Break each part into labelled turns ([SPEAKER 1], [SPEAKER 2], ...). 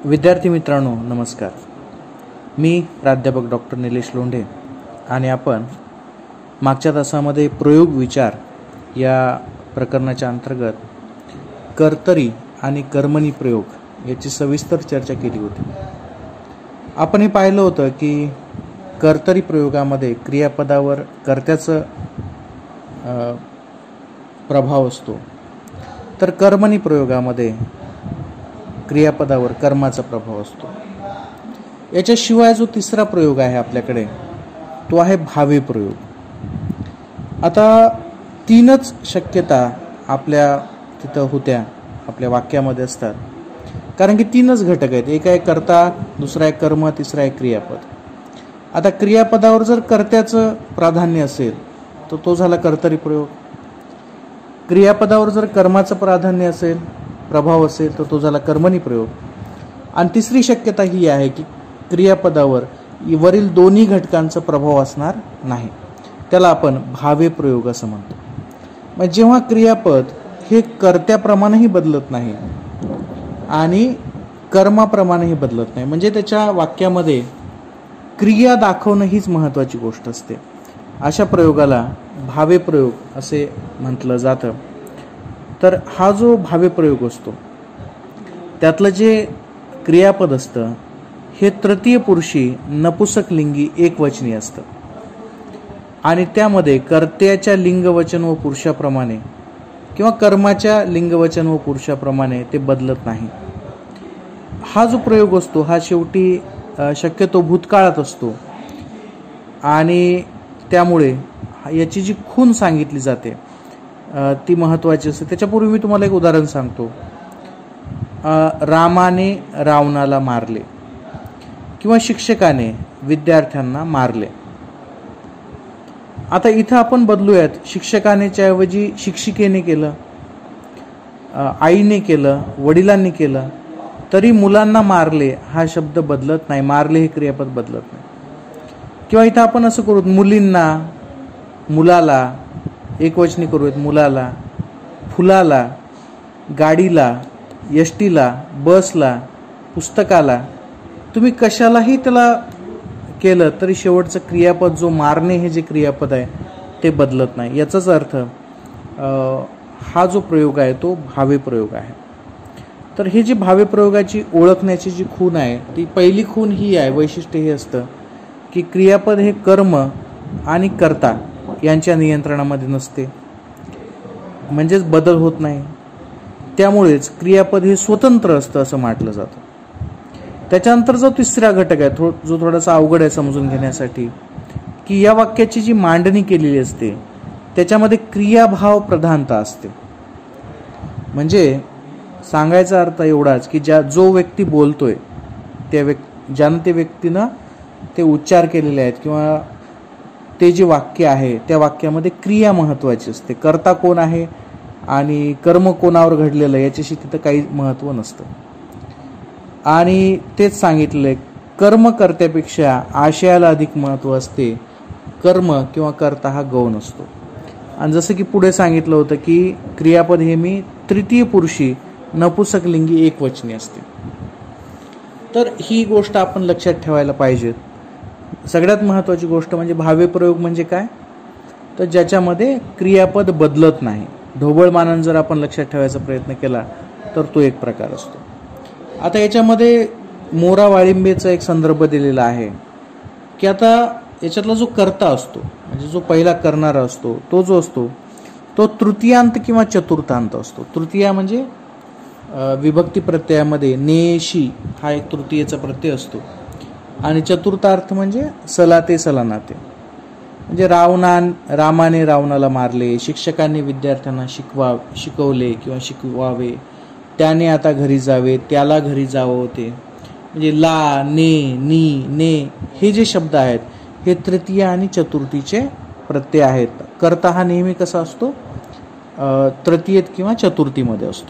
[SPEAKER 1] विद्यार्थी मित्रांनो नमस्कार. मी प्राध्यापक डॉक्टर निलेश लोंढे आणि आपण मागच्या तासामध्ये प्रयोग विचार या प्रकरणाच्या अंतर्गत कर्तरी आणि कर्मणी प्रयोग याची सविस्तर चर्चा केली होती. आपण हे पाहिलं होतं की कर्तरी प्रयोगामध्ये क्रियापदावर कर्त्याचा प्रभाव असतो, तर कर्मणी प्रयोगामध्ये क्रियापदावर कर्माचा प्रभाव असतो. याच्याशिवाय जो तिसरा प्रयोग आहे आपल्याकडे तो आहे भावे प्रयोग. आता तीनच शक्यता आपल्या तिथं होत्या, आपल्या वाक्यामध्ये असतात, कारण की तीनच घटक आहेत. एक आहे कर्ता, दुसरा आहे कर्म, तिसरा आहे क्रियापद. आता क्रियापदावर जर कर्त्याचं प्राधान्य असेल तर तो झाला कर्तरी प्रयोग. क्रियापदावर जर कर्माचं प्राधान्य असेल, प्रभाव असेल तर तो झाला कर्मणी प्रयोग. आणि तिसरी शक्यता ही आहे की क्रियापदावर वरील दोन्ही घटकांचा प्रभाव असणार नाही, त्याला आपण भावे प्रयोग असं म्हणतो. मग जेव्हा क्रियापद हे कर्त्याप्रमाणेही बदलत नाही आणि कर्माप्रमाणेही बदलत नाही, म्हणजे त्याच्या वाक्यामध्ये क्रिया दाखवणं हीच महत्त्वाची गोष्ट असते, अशा प्रयोगाला भावे प्रयोग असे म्हटलं जातं. तर हा जो भावे प्रयोग असतो त्यातलं जे क्रियापद असतं हे तृतीय पुरुषी नपुंसकलिंगी एकवचनी असतं आणि त्यामध्ये कर्त्याच्या लिंगवचन व पुरुषाप्रमाणे किंवा कर्माच्या लिंगवचन व पुरुषाप्रमाणे ते बदलत नाही. हा जो प्रयोग असतो हा शेवटी शक्यतो भूतकाळात असतो आणि त्यामुळे याची जी खून सांगितली जाते ती महत्त्वाची असते. त्याच्यापूर्वी मी तुम्हाला एक उदाहरण सांगतो. रामाने रावणाला मारले किंवा शिक्षकाने विद्यार्थ्यांना मारले. आता इथं आपण बदलूयात, शिक्षकानेच्या ऐवजी शिक्षिकेने केलं, आईने केलं, वडिलांनी केलं, तरी मुलांना मारले हा शब्द बदलत नाही, मारले हे क्रियापद बदलत नाही. किंवा इथं आपण असं करू, मुलींना, मुलाला एकवचनी करूयात, मुलाला, फुलाला, गाडीला, एसटीला, बसला, पुस्तकाला, तुम्ही कशालाही त्याला केलं तरी शेवटचं क्रियापद जो मारणे हे जे क्रियापद आहे ते बदलत नाही. याचाच अर्थ हा जो प्रयोग आहे तो भावे प्रयोग आहे. तर हे जे भावे प्रयोगाची ओळखण्याची जी खूण आहे ती पहिली खूण ही आहे, वैशिष्ट्य हे असतं की क्रियापद हे कर्म आणि कर्ता यांच्या नियंत्रणामध्ये नसते, म्हणजेच बदल होत नाही. त्यामुळेच क्रियापद हे स्वतंत्र असतं असं म्हटलं जातं. त्याच्यानंतर जो तिसरा घटक आहे जो थोडासा अवघड आहे समजून घेण्यासाठी, की या वाक्याची जी मांडणी केलेली असते त्याच्यामध्ये क्रियाभाव प्रधानता असते. म्हणजे सांगायचा अर्थ एवढाच की जो व्यक्ती बोलतोय ज्यानं ते व्यक्तीनं ते उच्चार केलेले आहेत किंवा ते जे वाक्य आहे त्या वाक्यामध्ये क्रिया महत्त्वाची असते. कर्ता कोण आहे आणि कर्म कोणावर घडलेलं याच्याशी तिथं काही महत्त्व नसतं. आणि तेच सांगितलंय, कर्मकर्त्यापेक्षा आशयाला अधिक महत्त्व असते, कर्म किंवा कर्ता हा गौण असतो. आणि जसं की पुढे सांगितलं होतं की क्रियापद हे मी तृतीय पुरुषी नपुंसकलिंगी एकवचनी असते. तर ही गोष्ट आपण लक्षात ठेवायला पाहिजे. सगळ्यात महत्त्वाची गोष्ट म्हणजे भावे प्रयोग म्हणजे काय, तर ज्याच्यामध्ये क्रियापद बदलत नाही. ढोबळमानानं जर आपण लक्षात ठेवायचा प्रयत्न केला तर तो एक प्रकार असतो. आता याच्यामध्ये मोरा वाळिंबेचा एक संदर्भ दिलेला आहे की आता याच्यातला जो कर्ता असतो म्हणजे जो पहिला करणारा असतो तो जो असतो तो तृतीयांत किंवा चतुर्थांत असतो. तृतीया म्हणजे विभक्ती प्रत्ययामध्ये नेशी हा एक तृतीयेचा प्रत्यय असतो आणि चतुर्थार्थ म्हणजे सलाते सलानाते. म्हणजे रामाने रावणाला मारले, शिक्षकांनी विद्यार्थ्यांना शिकवले किंवा शिकवावे, त्याने आता घरी जावे, त्याला घरी जावं होते. म्हणजे ला, ने, नी, ने हे जे शब्द आहेत हे तृतीय आणि चतुर्थीचे प्रत्यय आहेत. कर्ता हा नेहमी कसा असतो, तृतीयेत किंवा चतुर्थीमध्ये असतो.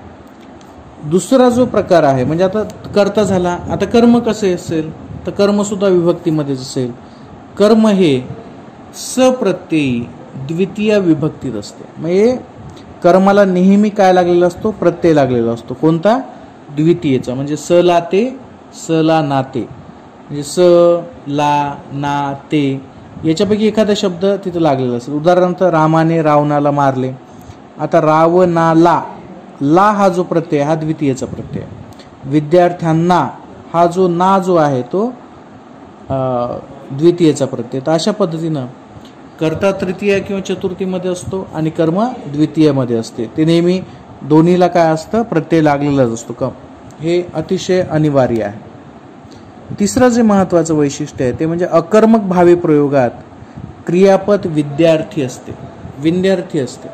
[SPEAKER 1] दुसरा जो प्रकार आहे म्हणजे आता कर्ता झाला, आता कर्म कसे असेल तर कर्म सुद्धा विभक्तीमध्येच असेल. कर्म हे सप्रत्ययी द्वितीय विभक्तीत असते. म्हणजे कर्माला नेहमी काय लागलेला असतो, प्रत्यय लागलेला असतो. कोणता, द्वितीयेचा, म्हणजे स ला ते, स ला ना ते, म्हणजे स ला ना ते याच्यापैकी एखादा शब्द तिथं लागलेला असेल. उदाहरणार्थ रामाने रावणाला मारले. आता रावणाला, ला हा जो प्रत्यय हा द्वितीयेचा प्रत्यय. विद्यार्थ्यांना हा जो ना जो आहे तो द्वितीयेचा प्रत्यय. तर अशा पद्धतीनं कर्ता तृतीय किंवा चतुर्थीमध्ये असतो आणि कर्म द्वितीयमध्ये असते. ते नेहमी दोन्हीला काय असतं, प्रत्यय लागलेलाच असतो. हे अतिशय अनिवार्य आहे. तिसरं जे महत्वाचं वैशिष्ट्य आहे ते म्हणजे अकर्मक भावी प्रयोगात क्रियापद विद्यार्थी असते, विद्यार्थी असते.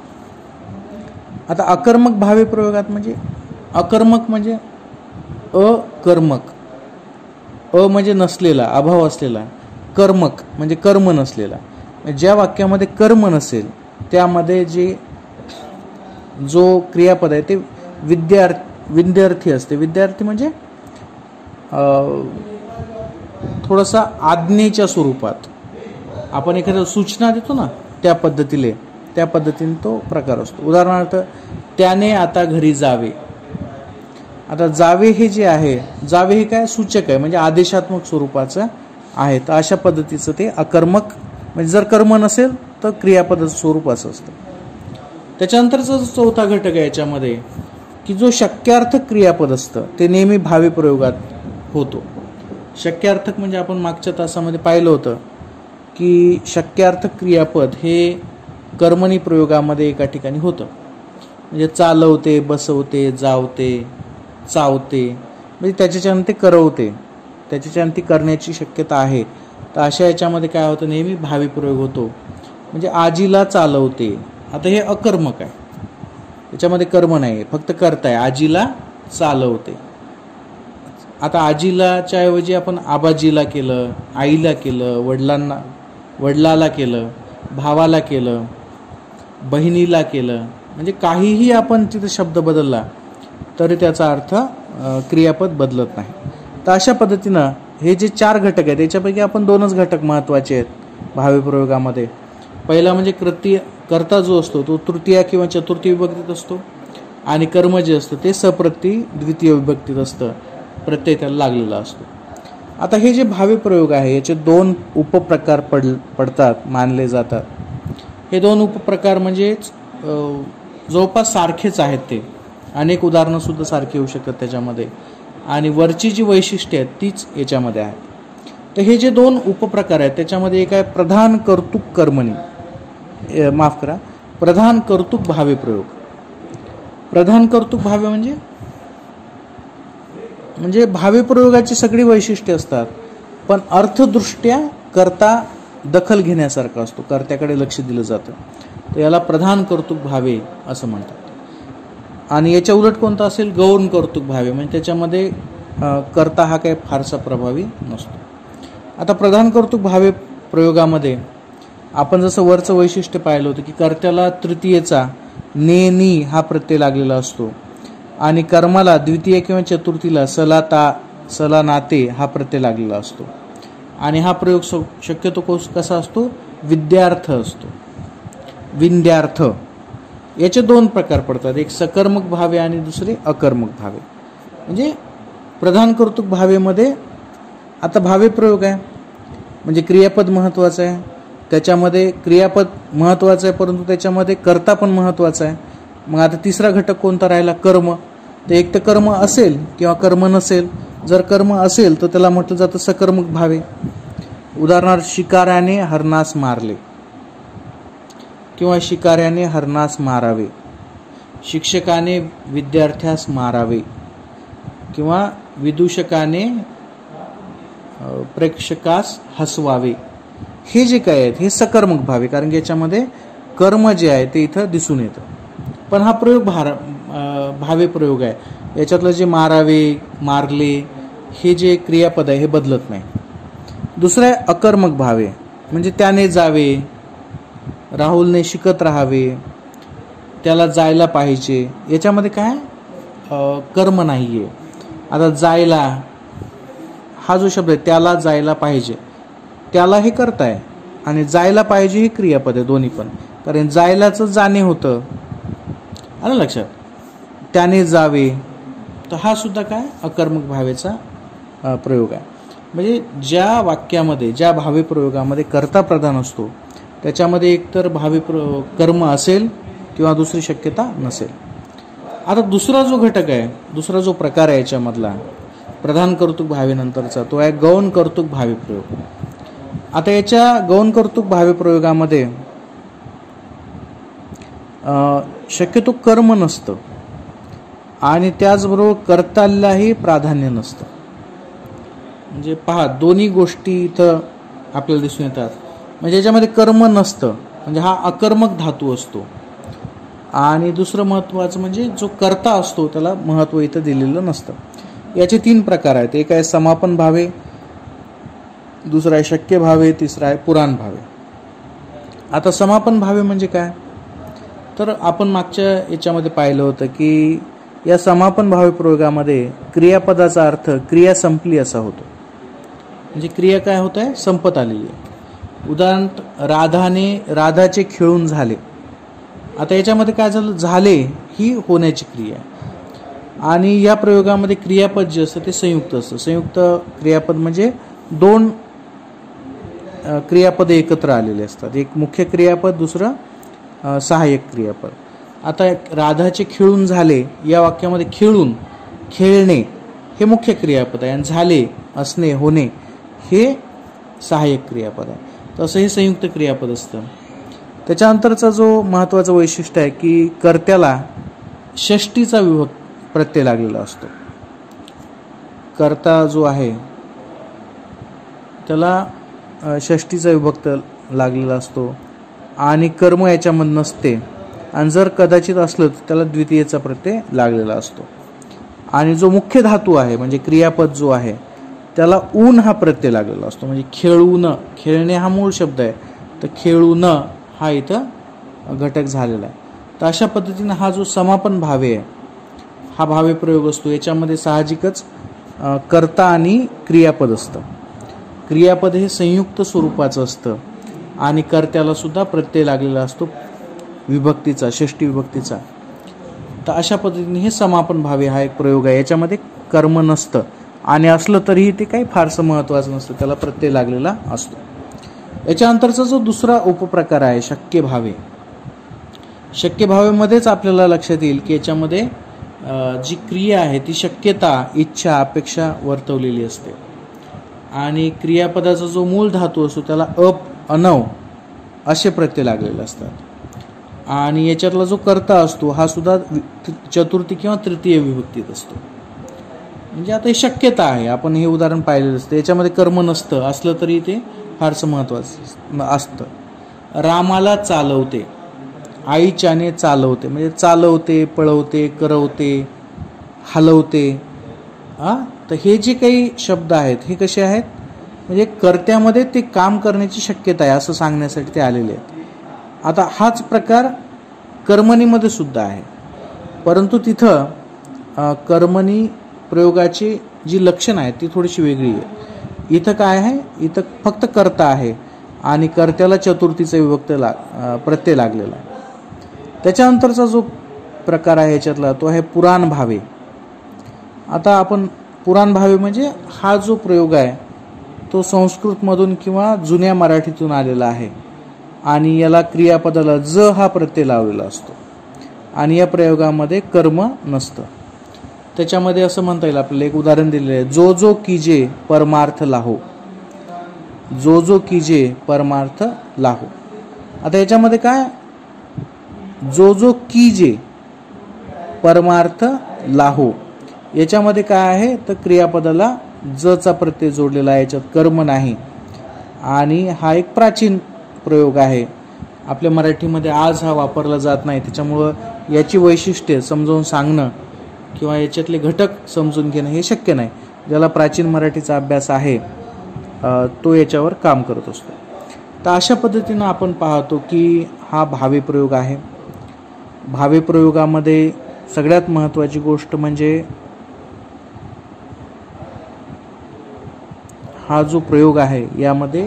[SPEAKER 1] आता अकर्मक भावी प्रयोगात म्हणजे अकर्मक म्हणजे अकर्मक, म्हणजे नसलेला, अभाव असलेला, कर्मक म्हणजे कर्म नसलेला. ज्या वाक्यामध्ये कर्म नसेल त्यामध्ये जो क्रियापद आहे ते विद्यार्थी असते. विद्यार्थी म्हणजे थोडासा आज्ञेच्या स्वरूपात आपण एखाद्या सूचना देतो ना त्या पद्धतीने तो प्रकार असतो. उदाहरणार्थ त्याने आता घरी जावे. आता जावे हे जे आहे, जावे हे काय सूचक आहे, म्हणजे आदेशात्मक स्वरूपाचं आहे. तर अशा पद्धतीचं ते अकर्मक, म्हणजे जर कर्म नसेल तर क्रियापदाचं स्वरूप असं असतं. त्याच्यानंतरचा जो चौथा घटक आहे याच्यामध्ये की जो शक्यार्थक क्रियापद असतं ते नेहमी भावी प्रयोगात होतो. शक्यार्थक म्हणजे आपण मागच्या तासामध्ये पाहिलं होतं की शक्यार्थक क्रियापद हे कर्मणी प्रयोगामध्ये एका ठिकाणी होतं. म्हणजे चालवते, बसवते, जावते, चावते, म्हणजे त्याच्याच्यानं ते करवते, त्याच्याच्यानं ती करण्याची शक्यता आहे. तर अशा याच्यामध्ये काय होतं, नेहमी भावी प्रयोग होतो. म्हणजे आजीला चालवते. आता हे अकर्मक आहे, याच्यामध्ये कर्म नाही, फक्त कर्ता आहे. आजीला चालवते. आता आजीलाच्या ऐवजी आपण आबाजीला केलं, आईला केलं, वडिलाला केलं, भावाला केलं, बहिणीला केलं, म्हणजे काहीही आपण तिथे शब्द बदलला तरी त्याचा अर्थ क्रियापद बदलत नाही. तर अशा पद्धतीनं हे जे 4 घटक आहेत त्याच्यापैकी आपण 2च घटक महत्त्वाचे आहेत भावी प्रयोगामध्ये. पहिला म्हणजे कर्ता जो असतो तो तृतीय किंवा चतुर्थी विभक्तीत असतो आणि कर्म जे असतं ते सप्रती द्वितीय विभक्तीत असतं, प्रत्यय त्याला लागलेला असतो. आता हे जे भावी प्रयोग आहे याचे 2 उपप्रकार पडतात, मानले जातात. हे 2 उपप्रकार म्हणजे जवळपास सारखेच आहेत. ते अनेक उदाहरणं सुद्धा सारखी होऊ शकतात त्याच्यामध्ये, आणि वरची जी वैशिष्ट्ये आहेत तीच याच्यामध्ये आहेत. तर हे जे 2 उपप्रकार आहेत त्याच्यामध्ये एक आहे प्रधान कर्तुक कर्मणी, प्रधान कर्तुक भावी प्रयोग. प्रधान कर्तुक भावे म्हणजे भावी प्रयोगाची सगळी वैशिष्ट्ये असतात पण अर्थदृष्ट्या कर्ता दखल घेण्यासारखा असतो, कर्त्याकडे लक्ष दिलं जातं. तर याला प्रधान कर्तुक भावे असं म्हणतात. आणि याच्या उलट कोणता असेल, गौण कर्तुक भावे, म्हणजे त्याच्यामध्ये कर्ता हा काही फारसा प्रभावी नसतो. आता प्रधान कर्तुक भावे प्रयोगामध्ये आपण जसं वरचं वैशिष्ट्य पाहिलं होतं की कर्त्याला तृतीयेचा ने नी हा प्रत्यय लागलेला असतो आणि कर्माला द्वितीय किंवा चतुर्थीला सला नाते हा प्रत्यय लागलेला असतो. आणि हा प्रयोग शक्यतो कसा असतो, विद्यार्थ असतो, विद्यार्थ. याचे 2 प्रकार पडतात, एक सकर्मक भावे आणि दुसरे अकर्मक भावे. म्हणजे प्रधान कर्तुक भावेमध्ये आता भावे प्रयोग आहे म्हणजे क्रियापद महत्वाचं आहे, त्याच्यामध्ये क्रियापद महत्वाचं आहे परंतु त्याच्यामध्ये कर्ता पण महत्वाचा आहे. मग आता तिसरा घटक कोणता राहिला, कर्म. तर एक तर कर्म असेल किंवा कर्म नसेल. जर कर्म असेल तर त्याला म्हटलं जातं सकर्मक भावे. उदाहरणार्थ शिकाऱ्याने हरणास मारले किंवा शिकाऱ्याने हरणास मारावे, शिक्षकाने विद्यार्थ्यास मारावे किंवा विदूषकाने प्रेक्षकास हसवावे. हे जे काय आहेत हे सकर्मक भावे, कारण की याच्यामध्ये कर्म जे आहे ते इथं दिसून येतं. पण हा प्रयोग भावे प्रयोग आहे, याच्यातलं जे मारावे, मारले हे जे क्रियापद आहे हे बदलत नाही. दुसरं आहे अकर्मक भावे, म्हणजे त्याने जावे, राहुलने शिकत राहावे, त्याला जायला पाहिजे. याच्यामध्ये काय कर्म नाहीये. आता जायला हा जो शब्द आहे त्याला जायला पाहिजे, त्याला हे कर्ता आहे आणि जायला पाहिजे ही क्रियापद आहे दोन्ही पण, कारण जायलाच जाणे होतं. आलं लक्षात. त्याने जावे, तर हा सुद्धा काय अकर्मक भावेचा प्रयोग आहे. म्हणजे ज्या वाक्यामध्ये, ज्या भावे प्रयोगामध्ये कर्ता प्रधान असतो त्याच्यामध्ये एकतर कर्म असेल किंवा दुसरी शक्यता नसेल. आता दुसरा जो घटक आहे, दुसरा जो प्रकार आहे याच्यामधला प्रधान कर्तृक भावेनंतरचा, तो आहे गौण कर्तृक भावे प्रयोग. आता याच्या गौण कर्तृक भावे प्रयोगामध्ये शक्यतो कर्म नसतं आणि त्याचबरोबर कर्त्यालाही प्राधान्य नसतं. म्हणजे पहा, दोन्ही गोष्टी इथं आपल्याला दिसून येतात. म्हणजे याच्यामध्ये कर्म नसतं, म्हणजे हा अकर्मक धातू असतो. आणि दुसरं महत्त्वाचं म्हणजे जो कर्ता असतो त्याला महत्त्व इथं दिलेलं नसतं. याचे 3 प्रकार आहेत. एक आहे समापन भावे, दुसरा आहे शक्य भावे, तिसरा आहे पुराण भावे. आता समापन भावे म्हणजे काय, तर आपण मागच्या याच्यामध्ये पाहिलं होतं की या समापन भावे प्रयोगामध्ये क्रियापदाचा अर्थ क्रिया संपली असा होतो. म्हणजे क्रिया काय होत आहे, संपत आलेली आहे. उदाहरणार्थ राधाचे खेळून झाले. आता याच्यामध्ये काय झालं, झाले ही होण्याची क्रिया आहे. आणि या प्रयोगामध्ये क्रियापद जे असतं ते संयुक्त असतं. संयुक्त क्रियापद म्हणजे 2 क्रियापद एकत्र आलेले असतात. एक मुख्य क्रियापद, दुसरं सहाय्यक क्रियापद. आता राधाचे खेळून झाले या वाक्यामध्ये खेळून, खेळणे हे मुख्य क्रियापद आहे आणि झाले, असणे, होणे हे सहाय्यक क्रियापद आहे. तसं हे संयुक्त क्रियापद असतं. त्याच्यानंतरचा जो महत्त्वाचं वैशिष्ट्य आहे की कर्त्याला षष्टीचा प्रत्यय लागलेला असतो. कर्ता जो आहे त्याला षष्टीचा विभक्त लागलेला असतो आणि कर्म याच्यामध्ये नसते. आणि जर कदाचित असलं तर त्याला द्वितीयचा प्रत्यय लागलेला असतो. आणि जो मुख्य धातू आहे म्हणजे क्रियापद जो आहे त्याला ऊन हा प्रत्यय लागलेला असतो. म्हणजे खेळून, खेळणे हा मूळ शब्द आहे, तर खेळून हा इथं घटक झालेला आहे. तर अशा पद्धतीने हा जो समापन भावे आहे हा भावे प्रयोग असतो. याच्यामध्ये साहजिकच कर्ता आणि क्रियापद असतं. क्रियापद हे संयुक्त स्वरूपाचं असतं आणि कर्त्याला सुद्धा प्रत्यय लागलेला असतो विभक्तीचा, षष्टी विभक्तीचा. तर अशा पद्धतीने हे समापन भावे हा एक प्रयोग आहे. याच्यामध्ये कर्म नसतं आणि असलं तरीही ते काही फारसं महत्त्वाचं नसतं, त्याला प्रत्यय लागलेला असतो. याच्यानंतरचा जो दुसरा उपप्रकार आहे शक्य भावे. शक्य भावेमध्येच आपल्याला लक्षात येईल की याच्यामध्ये जी क्रिया आहे ती शक्यता, इच्छा, अपेक्षा वर्तवलेली असते. आणि क्रियापदाचा जो मूळ धातू असतो त्याला अनव असे प्रत्यय लागलेले असतात. आणि याच्यातला जो कर्ता असतो हा सुद्धा चतुर्थी किंवा तृतीय विभक्तीत असतो. म्हणजे आता ही शक्यता आहे, आपण हे उदाहरण पाहिलेलं असतं. याच्यामध्ये कर्म नसतं, असलं तरी ते फारसं महत्त्वाचं असतं. रामाला चालवते, आईच्याने चालवते, म्हणजे चालवते, पळवते, करवते, हलवते. तर हे जे काही शब्द आहेत हे कसे आहेत, म्हणजे कर्त्यामध्ये ते काम करण्याची शक्यता आहे असं सांगण्यासाठी ते आलेले आहेत. आता हाच प्रकार कर्मणीमध्ये सुद्धा आहे, परंतु तिथं कर्मणी प्रयोगाची जी लक्षणं आहेत ती थोडीशी वेगळी आहे. इथं काय आहे, इथं फक्त कर्ता आहे आणि कर्त्याला चतुर्थीचा विभक्त प्रत्यय लागलेला आहे. त्याच्यानंतरचा जो प्रकार आहे याच्यातला तो आहे पुराण भावे. आता आपण पुराण भावे म्हणजे हा जो प्रयोग आहे तो संस्कृतमधून किंवा जुन्या मराठीतून आलेला आहे आणि याला क्रियापदाला ज हा प्रत्यय लावलेला असतो आणि या प्रयोगामध्ये कर्म नसतं. त्याच्यामध्ये असं म्हणता येईल, आपल्याला एक उदाहरण दिलेलं आहे, जो जो कीजे परमार्थ लाहो. जो जो कीजे परमार्थ लाहो. आता याच्यामध्ये काय, जो जो कीजे परमार्थ लाहो याच्यामध्ये काय आहे तर क्रियापदाला जचा प्रत्यय जोडलेला आहे, याच्यात कर्म नाही. आणि हा एक प्राचीन प्रयोग आहे, आपल्या मराठीमध्ये आज हा वापरला जात नाही. त्याच्यामुळं याची वैशिष्ट्ये समजावून सांगणं किंवा याच्यातले घटक समजून घेणं हे शक्य नाही. ज्याला प्राचीन मराठीचा अभ्यास आहे तो याच्यावर काम करत असतो. तर अशा पद्धतीनं आपण पाहतो की हा भावे प्रयोग आहे. भावे प्रयोगामध्ये सगळ्यात महत्त्वाची गोष्ट म्हणजे हा जो प्रयोग आहे यामध्ये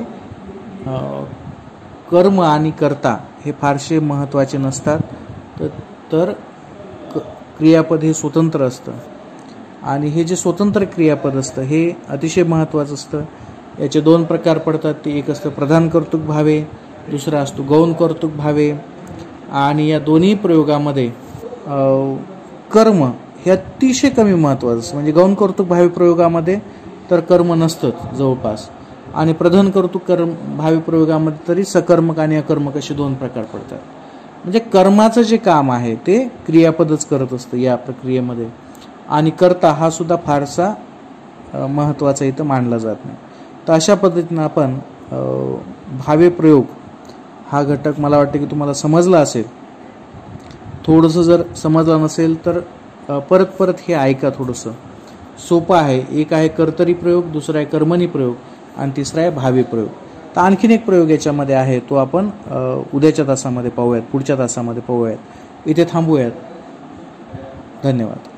[SPEAKER 1] कर्म आणि कर्ता हे फारसे महत्त्वाचे नसतात, तर क्रियापद हे स्वतंत्र असतं. आणि हे जे स्वतंत्र क्रियापद असतं हे अतिशय महत्त्वाचं असतं. याचे 2 प्रकार पडतात. ते एक असतं प्रधान कर्तृक भावे, दुसरा असतो गौण कर्तृक भावे. आणि या दोन्ही प्रयोगामध्ये कर्म हे अतिशय कमी महत्त्वाचं असतं. म्हणजे गौण कर्तृक भावे प्रयोगामध्ये तर कर्म नसतंच जवळपास, आणि प्रधान कर्तृक भावे प्रयोगामध्ये तरी सकर्मक आणि अकर्मक असे 2 प्रकार पडतात. म्हणजे कर्माचं जे काम आहे ते क्रियापदच करत असतं या प्रक्रियेमध्ये, आणि कर्ता हा सुद्धा फारसा महत्त्वाचा इथं मानला जात नाही. तर अशा पद्धतीनं आपण भावे प्रयोग हा घटक मला वाटतं की तुम्हाला समजला असेल. थोडंसं जर समजलं नसेल तर परत हे ऐका. थोडंसं सोपं आहे. एक आहे कर्तरी प्रयोग, दुसरा आहे कर्मणी प्रयोग, आणि तिसरा आहे भावे प्रयोग. तर आणखीन एक प्रयोग याच्यामध्ये आहे, तो आपण उद्याच्या तासामध्ये पाहूयात, पुढच्या तासामध्ये पाहूयात. इथे थांबूयात. धन्यवाद.